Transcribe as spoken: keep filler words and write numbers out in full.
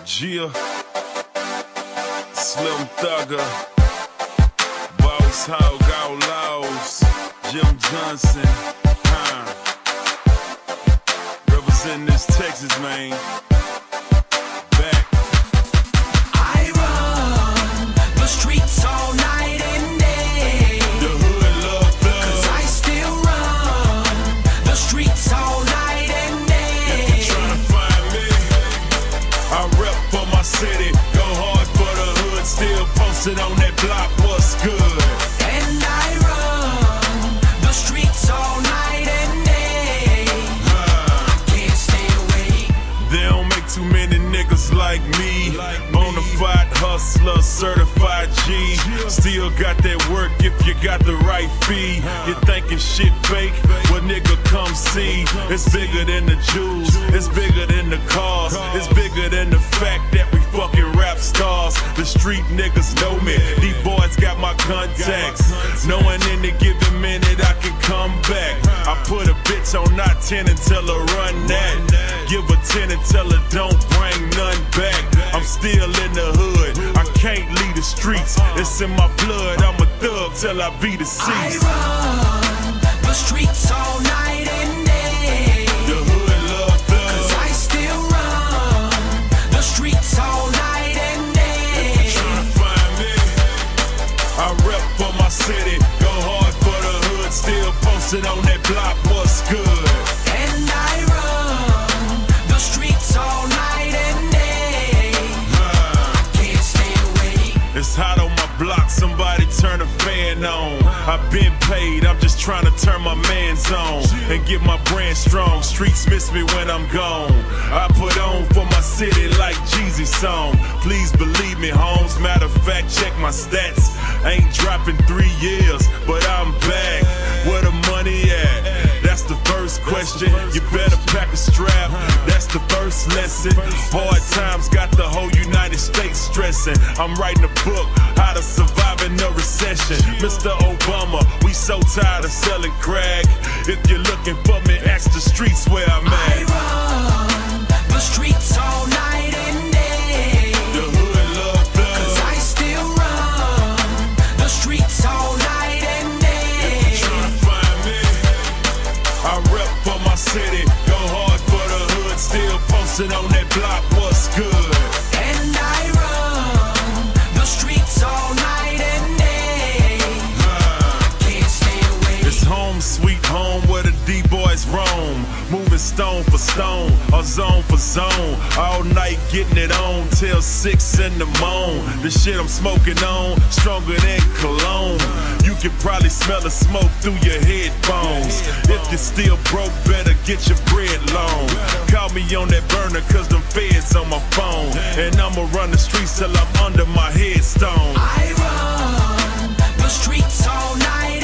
Gia, Slim Thugger, Boss Hog Outlaws, Jim Jonsin, huh? Representing this Texas, man. Back. I run the streets all night and day. The hood love thugs. 'Cause I still run the streets all night and day. If you're trying to find me, I rep for my city. Go hard for the hood. Still posted on that block. What's good? And I run the streets all night and day. Uh, Can't stay away. They don't make too many niggas like me. Bonafide hustler, certified G. Still got that work if you got the right fee. You thinking shit fake? Well, nigga, come see. It's bigger than the jewels. It's bigger than the cars. It's bigger than the fact that we fucking rap stars. The street niggas know me. These boys got my contacts. Knowing any given minute I can come back. I put a bitch on not ten until I run that. Give her ten until I don't bring none back. I'm still in the hood. I can't leave the streets. It's in my blood. I'm a thug till I be deceased. I run the streets all night and day. The hood love thugs. 'Cause I still run the streets all night and day. Trying to find me, I rep for my city. Go hard for the hood. Still posted on that block. What's good? And I run the streets all night and day. Can't stay away. It's hot on my block, somebody turn a fan on. I've been paid, I'm just trying to turn my man's on and get my brand strong. Streets miss me when I'm gone. I put on for my city like Jeezy's song. Please believe me, Holmes. Matter of fact, check my stats. Ain't dropping three years, but I'm back. Where the money at? That's the first question. You better pack a strap. That's the first lesson. Hard times got the whole United States stressing. I'm writing a book, how to survive in a recession. Mister Obama, we so tired of selling crack. If you're looking for me, ask the streets where I'm I at. run the streets all night and day. The hood love thugs. 'Cause I still run the streets all night and day. Trying to find me, I rep for my city. Go hard for the hood. Still posted on that block. What's good? And I run the streets all night and day. Can't stay away. It's home sweet home where the D-boys roam. Moving stone for stone, or zone for zone. All night getting it on till six in the morning. The shit I'm smoking on, stronger than cologne. You can probably smell the smoke through your headphones. If you're still broke, better get your bread long. Call me on that burner cause them feds on my phone. And I'ma run the streets till I'm under my headstone. I run the streets all night